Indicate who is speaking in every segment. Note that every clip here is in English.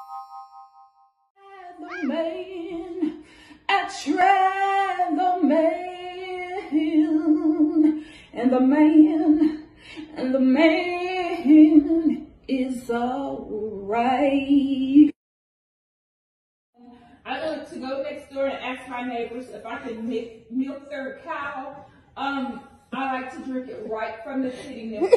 Speaker 1: The man, I tried the man, and the man is alright. I like to go next door and ask my neighbors if I can milk their cow. I like to drink it right from the city milk.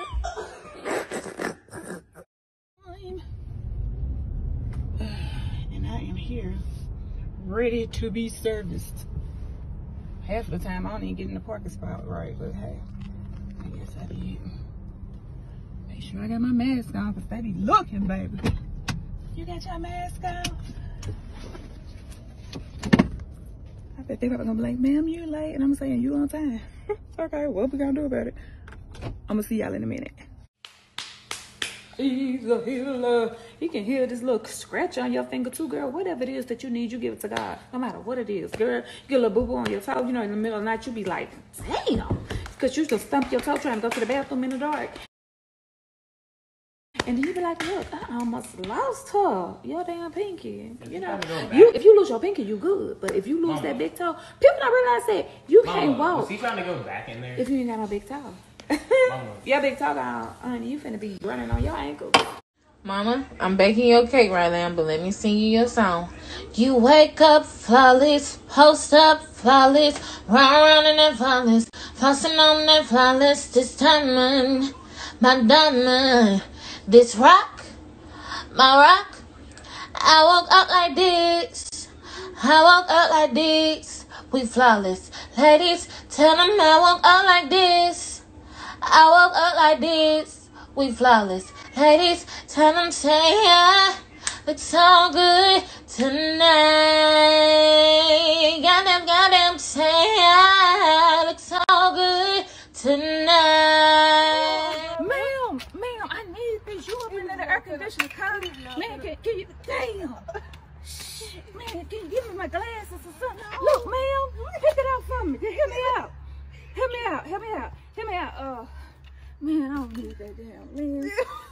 Speaker 1: And I am here, ready to be serviced. Half of the time, I don't even get in the parking spot right, but hey, I guess I did. Make sure I got my mask on, because they be looking, baby. You got your mask on? I bet they probably gonna be like, ma'am, you late. And I'm saying, you on time. Okay, what we gonna do about it? I'm gonna see y'all in a minute. He's a healer. He can heal this little scratch on your finger too, girl. Whatever it is that you need, you give it to God. No matter what it is, girl. You get a little boo-boo on your toe, you know, in the middle of the night, you be like, damn. Because you just stump your toe trying to go to the bathroom in the dark. And then you be like, look, I almost lost her. Your damn pinky. You know, if you lose your pinky, you good. But if you lose that big toe, people don't realize that you can't walk.
Speaker 2: Was he trying to go back in there?
Speaker 1: If you ain't got no big toe. Your big toe gone, honey, you finna be running on your ankles.
Speaker 3: Mama, I'm baking your cake right now, but let me sing you your song. You wake up flawless, post up flawless, run around in that flawless, flossing on that flawless, this diamond, my diamond, this rock, my rock. I woke up like this, I woke up like this, we flawless. Ladies, tell them I woke up like this, I woke up like this, we flawless. Ladies, tell them say I look so good tonight. Goddamn, say I look so good tonight.
Speaker 1: Ma'am, I need this. You up in the air conditioner car. Man, can you, damn. Man, can you give me my glasses or something? Look, ma'am, pick it up for me. Hear me out. Man, I don't need that damn, man.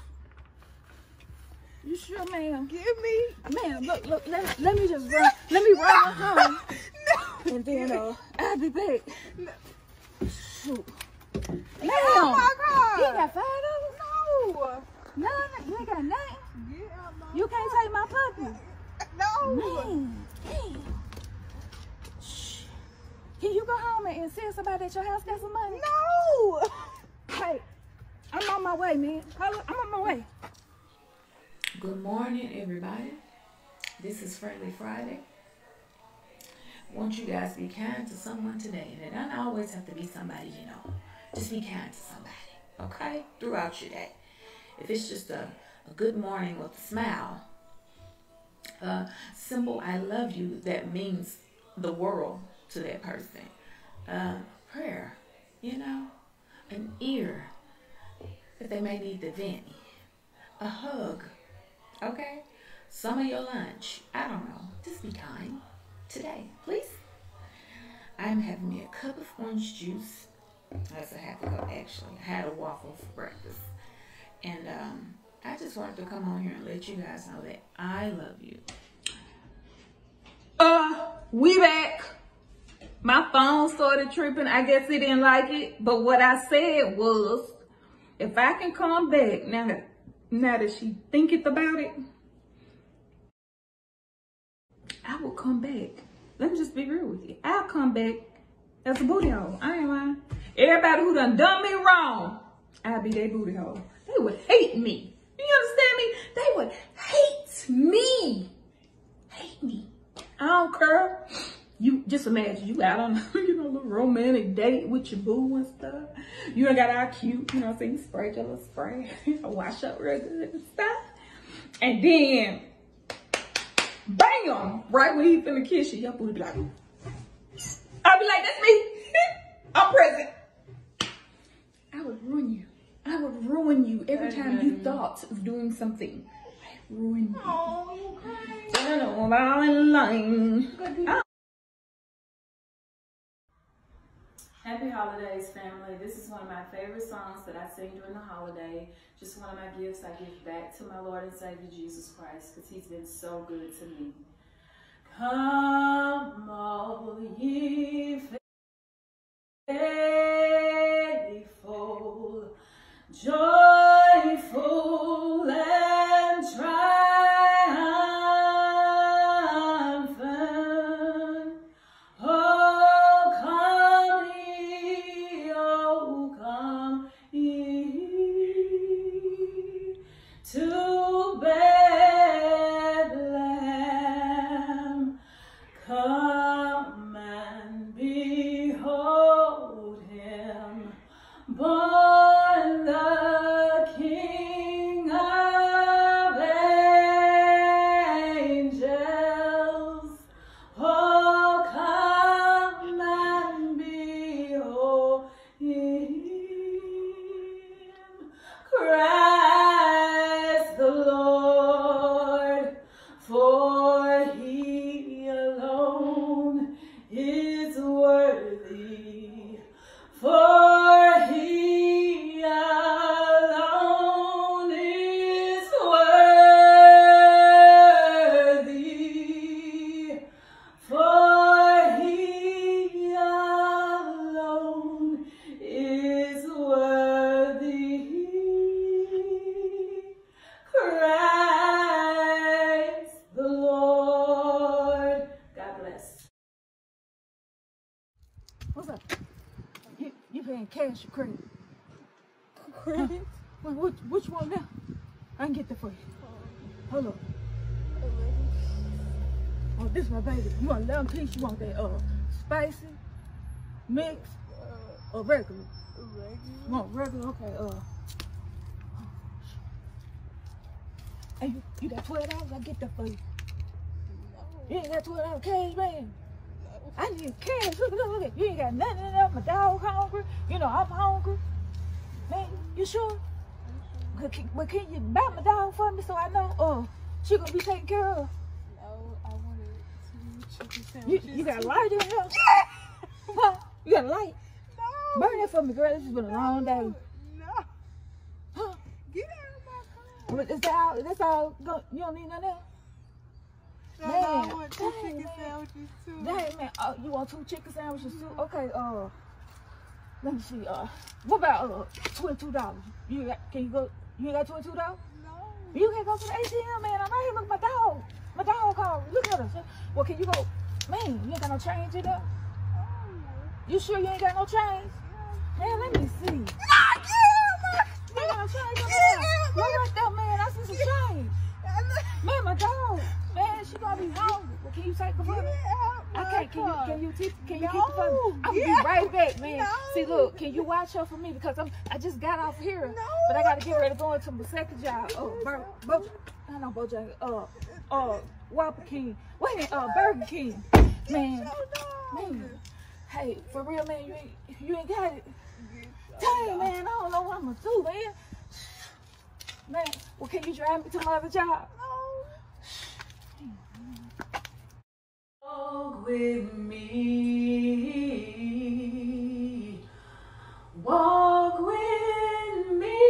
Speaker 1: You sure, ma'am?
Speaker 4: Give me.
Speaker 1: Ma'am, look, let me just run. Let me run home. No. And then, I'll be back.
Speaker 4: No.
Speaker 1: Shoot. Ma'am.
Speaker 4: Oh my God.
Speaker 1: You got $5?
Speaker 4: No.
Speaker 1: None? You ain't got nothing?
Speaker 4: Yeah,
Speaker 1: You can't take my puppy?
Speaker 4: no.
Speaker 1: Man. Damn. Shh. Can you go home and see somebody at your house got some money?
Speaker 4: No.
Speaker 1: Hey, I'm on my way, man. I'm on my way.
Speaker 5: Good morning, everybody. This is Friendly Friday. Want you guys to be kind to someone today. And it doesn't always have to be somebody you know. Just be kind to somebody, okay? Throughout your day. If it's just a good morning with a smile, a simple I love you that means the world to that person. Prayer, you know, an ear that they may need to vent, a hug, okay? Some of your lunch, I don't know, just be kind today, please. I'm having me a cup of orange juice. That's a half a cup, actually. I had a waffle for breakfast. And I just wanted to come on here and let you guys know that I love you.
Speaker 1: We back. My phone started tripping. I guess it didn't like it. But what I said was, if I can come back, now that she thinketh about it, I will come back. Let me just be real with you. I'll come back as a booty hole. I ain't lying. Everybody who done me wrong, I'll be their booty hole. They would hate me. You understand me? They would hate me. Hate me. I don't care. You just imagine you out on a little romantic date with your boo and stuff. You done got all cute, you know what I'm saying? You sprayed your little spray, wash up real good and stuff. And then, bam! Right when he finna kiss you, your booty be like, I'll be like, that's me. I'm present. I would ruin you. I would ruin you every time you thought of doing something. I'd ruin you.
Speaker 4: Oh, you crazy.
Speaker 1: I know I'm lying. Happy holidays, family. This is one of my favorite songs that I sing during the holiday. Just one of my gifts I give back to my Lord and Savior Jesus Christ, because he's been so good to me. Come, all ye faithful, joyful and triumphant. Oh, come ye to Bethlehem. Come and behold him, born the King of angels. Oh, come and behold him, Christ the Lord, for he alone is worthy, for he alone is worthy, for he alone is worthy. Christ the Lord. God bless.
Speaker 4: What's up? You paying cash or credit?
Speaker 2: Credit?
Speaker 4: Which one now? I can get that for you. Hold on. Oh, this is my baby. You want 11 piece? You want that spicy, mix, or regular? You want regular? Okay. Hey, you got $12? I'll get that for you. You ain't got $12 cash, man. I need cash. Look. You ain't got nothing in there. My dog hungry. You know I'm hungry. Man, you sure? But can you buy my dog for me so I know she gonna be taken care of?
Speaker 2: No, I wanted 2 chicken sandwiches.
Speaker 4: You got a light in here? Huh? You got a light?
Speaker 2: No.
Speaker 4: Burn that for me, girl. This has been a long day.
Speaker 2: No.
Speaker 4: Huh?
Speaker 2: Get out of my car.
Speaker 4: But that's all. You don't need nothing else?
Speaker 2: No,
Speaker 4: Man,
Speaker 2: I want 2 chicken
Speaker 4: man.
Speaker 2: sandwiches too.
Speaker 4: Dang, man. You want 2 chicken sandwiches too? Okay, let me see. What about $22? You ain't got $22?
Speaker 2: No.
Speaker 4: You can't go to the ATM, man. I'm right here. Look, my dog. My dog called. Look at us. Well, can you go? Man, you ain't got no change in there? You sure you ain't got no change? Man, let me see. You ain't got no change in there? Look right there, man. I see some change. Man, my dog. Man, she gonna be hungry. Well, can you take her for me? I can't. Can you keep her for me? I'm gonna be right back, man.
Speaker 2: No.
Speaker 4: See, look, can you watch her for me? Because I just got off here, but I gotta get ready to go into my second job. Whopper King. Wait a minute, Burger King. Man, hey, for real, man, you ain't got it. Dang, man, I don't know what I'm gonna do, man. Man, well, can you drive me to my other job?
Speaker 1: Walk with me. Walk with me,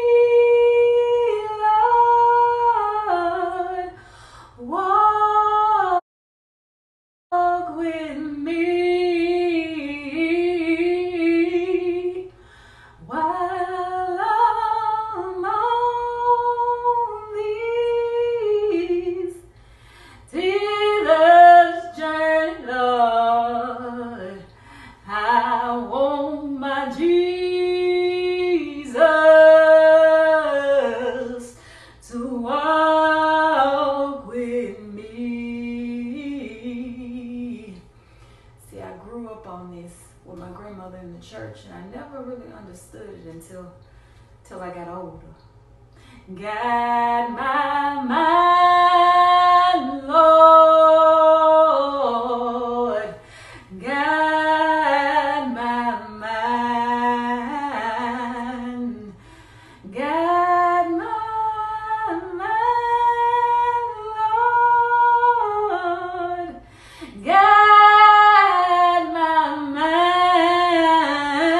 Speaker 1: Lord. Walk with me while I'm on these dealer's journey, Lord. I want my Jesus to walk with me. See, I grew up on this with my grandmother in the church, and I never really understood it until I got older. Guide my mind, Lord. Guide my mind. Guide my mind, Lord. Guide my mind.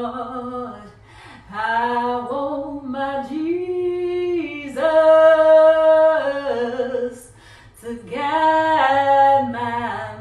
Speaker 1: Lord. I want my Jesus to guide my